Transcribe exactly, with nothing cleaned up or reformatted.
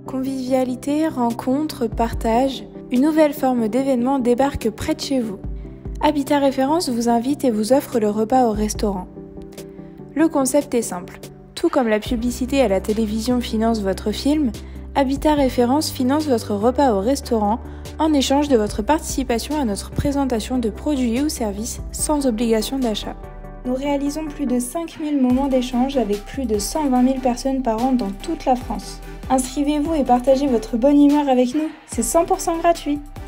Convivialité, rencontres, partage, une nouvelle forme d'événement débarque près de chez vous. Habitat Référence vous invite et vous offre le repas au restaurant. Le concept est simple. Tout comme la publicité à la télévision finance votre film, Habitat Référence finance votre repas au restaurant en échange de votre participation à notre présentation de produits ou services sans obligation d'achat. Nous réalisons plus de cinq mille moments d'échange avec plus de cent vingt mille personnes par an dans toute la France. Inscrivez-vous et partagez votre bonne humeur avec nous, c'est cent pour cent gratuit.